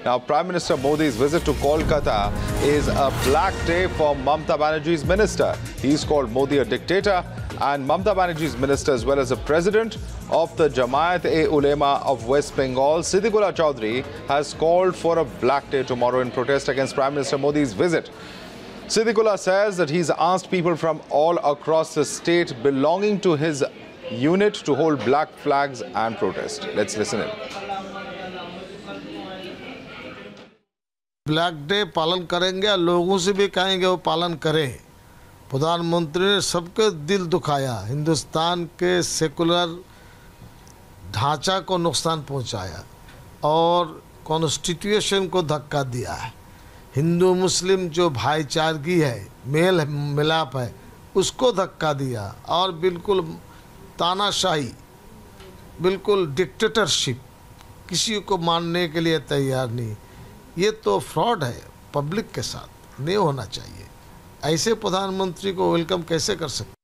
Now, Prime Minister Modi's visit to Kolkata is a black day for Mamata Banerjee's minister. He's called Modi a dictator, and Mamata Banerjee's minister, as well as the president of the Jamaat-e-Ulema of West Bengal, Siddiqullah Chaudhary, has called for a black day tomorrow in protest against Prime Minister Modi's visit. Siddiqullah says that he's asked people from all across the state belonging to his unit to hold black flags and protest. Let's listen in. Black day पालन करेंगे और लोगों से भी कहेंगे वो पालन करें। प्रधानमंत्री ने सबके दिल दुखाया, हिंदुस्तान के सेकुलर ढांचा को नुकसान पहुंचाया और कॉन्स्टिट्यूशन को धक्का दिया है। हिंदू मुस्लिम जो भाईचारगी है, मेल मिलाप है, उसको धक्का दिया और बिल्कुल तानाशाही, बिल्कुल डिक्टेटरशिप, किसी को मानने के लिए तैयार नहीं। ये तो फ्रॉड है, पब्लिक के साथ नहीं होना चाहिए। ऐसे प्रधानमंत्री को वेलकम कैसे कर सकते?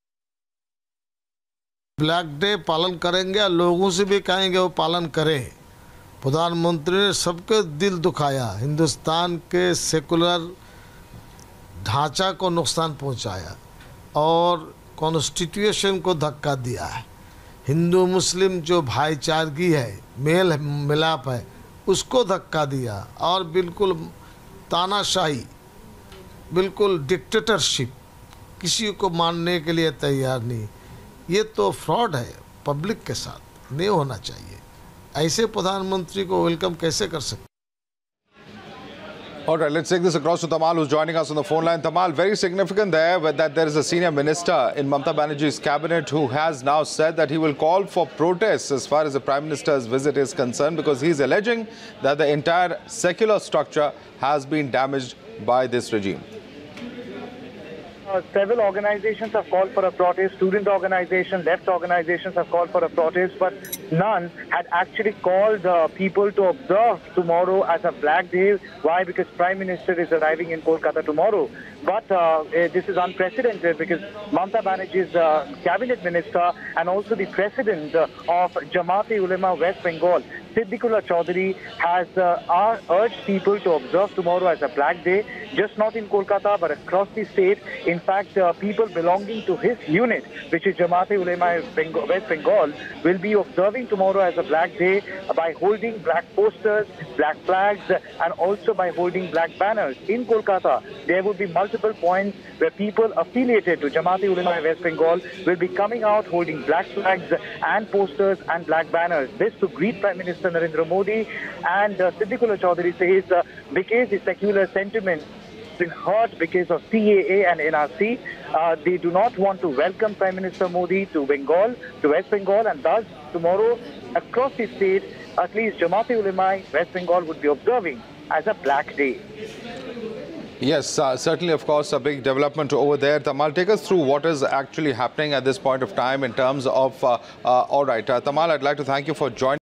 ब्लैक डे पालन करेंगे और लोगों से भी कहेंगे वो पालन करें। प्रधानमंत्री ने सबके दिल दुखाया, हिंदुस्तान के सेकुलर ढांचा को नुकसान पहुंचाया और कॉन्स्टिट्यूशन को धक्का दिया है। हिंदू मुस्लिम जो भाईचारगी है, मेल मिलाप है, उसको धक्का दिया और बिल्कुल तानाशाही, बिल्कुल डिक्टेटरशिप, किसी को मानने के लिए तैयार नहीं। ये तो फ्रॉड है, पब्लिक के साथ नहीं होना चाहिए। ऐसे प्रधानमंत्री को वेलकम कैसे कर सकते? All right, let's take this across to Tamal, who's joining us on the phone line. Tamal, very significant there that there is a senior minister in Mamata Banerjee's cabinet who has now said that he will call for protests as far as the Prime Minister's visit is concerned, because he's alleging that the entire secular structure has been damaged by this regime. Several organizations have called for a protest. Student organizations, left organizations have called for a protest, but none had actually called people to observe tomorrow as a black day. Why? Because Prime Minister is arriving in Kolkata tomorrow. But this is unprecedented because Mamata Banerjee's cabinet minister and also the president of Jamaat-e-Ulema West Bengal, Siddiqullah Chaudhary, has urged people to observe tomorrow as a black day, just not in Kolkata but across the state. In fact, people belonging to his unit, which is Jamaat-e-Ulema West Bengal, will be observing tomorrow as a black day by holding black posters, black flags, and also by holding black banners. In Kolkata, there will be multiple points where people affiliated to Jamaat-e-Ulema West Bengal will be coming out holding black flags and posters and black banners. This to greet Prime Minister Narendra Modi. And Siddiqullah Chaudhary says because the secular sentiment been hurt because of CAA and NRC, they do not want to welcome Prime Minister Modi to Bengal, to West Bengal, and thus tomorrow across the state, at least Jamaat-e-Ulema West Bengal would be observing as a black day. Yes, certainly, of course, a big development over there. Tamal, take us through what is actually happening at this point of time in terms of, all right, Tamal, I'd like to thank you for joining.